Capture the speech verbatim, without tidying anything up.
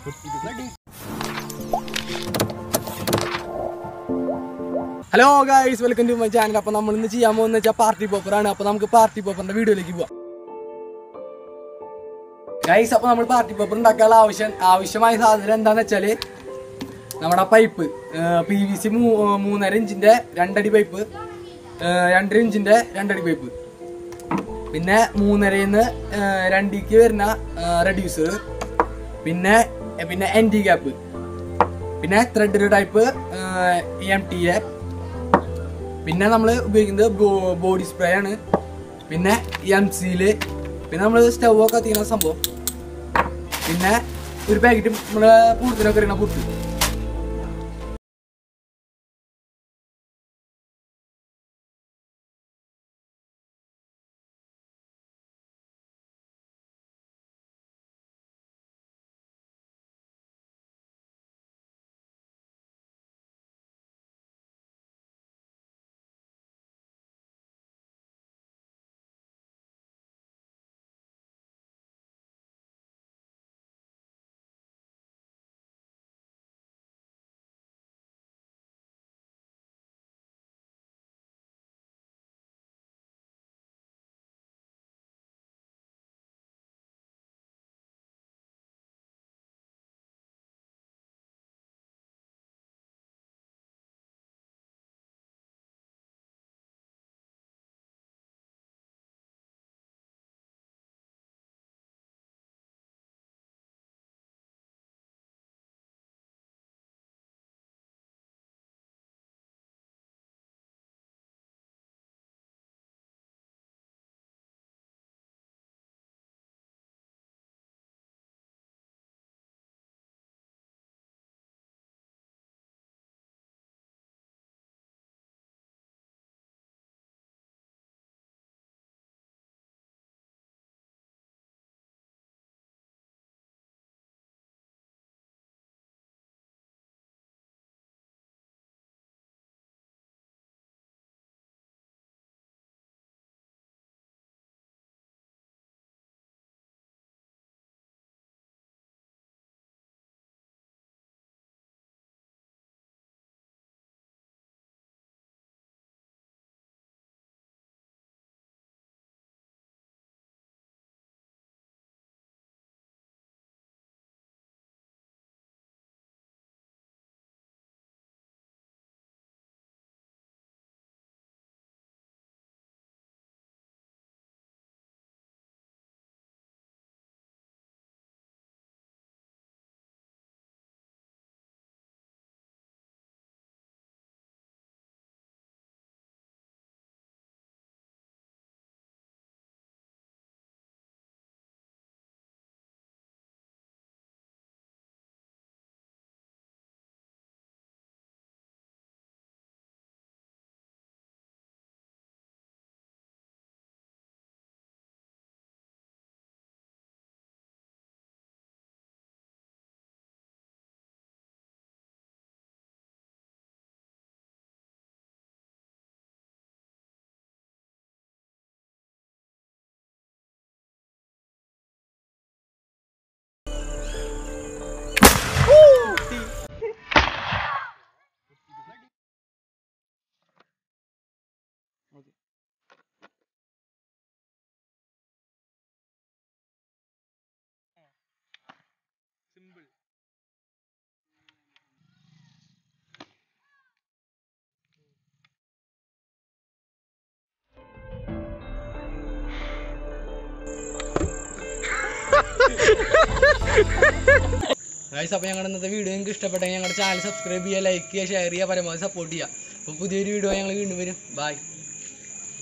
Hello guys, welcome to my channel. അപ്പോൾ നമ്മൾ ഇന്ന് ചെയ്യാൻ പോകുന്നത് വെച്ചാൽ പാർട്ടി പോപ്പറാണ്. അപ്പോൾ നമുക്ക് പാർട്ടി പോപ്പറിന്റെ വീഡിയോയിലേക്ക് പോവാം ഗൈസ്. അപ്പോൾ നമ്മൾ പാർട്ടി പോപ്പർ ഉണ്ടാക്കാനുള്ള ആവശ്യം ആവശ്യമായ സാധനം എന്താണെന്ന് വെച്ചാൽ നമ്മുടെ പൈപ്പ് പി വി സി മൂന്നര ഇഞ്ചിന്റെ രണ്ടടി പൈപ്പ്, രണ്ടര ഇഞ്ചിന്റെ രണ്ടടി പൈപ്പ്, പിന്നെ മൂന്നരയിന്ന് രണ്ടിക്ക് വരുന്ന റെഡ്യൂസർ, പിന്നെ പിന്നെ എൻ ടി ക്യാപ്പ്, പിന്നെ thread type M T A, പിന്നെ നമ്മൾ ഉപയോഗിക്കുന്നത് ബോഡി സ്പ്രേ ആണ്, പിന്നെ എം സിയില്, പിന്നെ നമ്മൾ സ്റ്റവ് ഒക്കെ കത്തിക്കുന്ന സംഭവം, പിന്നെ ഒരു പാക്കറ്റ് നമ്മുടെ പൂർത്തിനൊക്കെ അറിയണ പൂർത്തി. Simple. ഗൈസ്, അപ്പോൾ ഞങ്ങളുടെ ഇന്നത്തെ വീഡിയോ നിങ്ങൾക്ക് ഇഷ്ടപ്പെട്ടെങ്കിൽ ഞങ്ങളുടെ ചാനൽ സബ്സ്ക്രൈബ് ചെയ്യുക, ലൈക്ക് ചെയ്യുക, ഷെയർ ചെയ്യുക, പരമാവധി സപ്പോർട്ട് ചെയ്യുക. അപ്പോൾ പുതിയൊരു വീഡിയോ ഞങ്ങൾ വീണ്ടും വരും. ബൈ.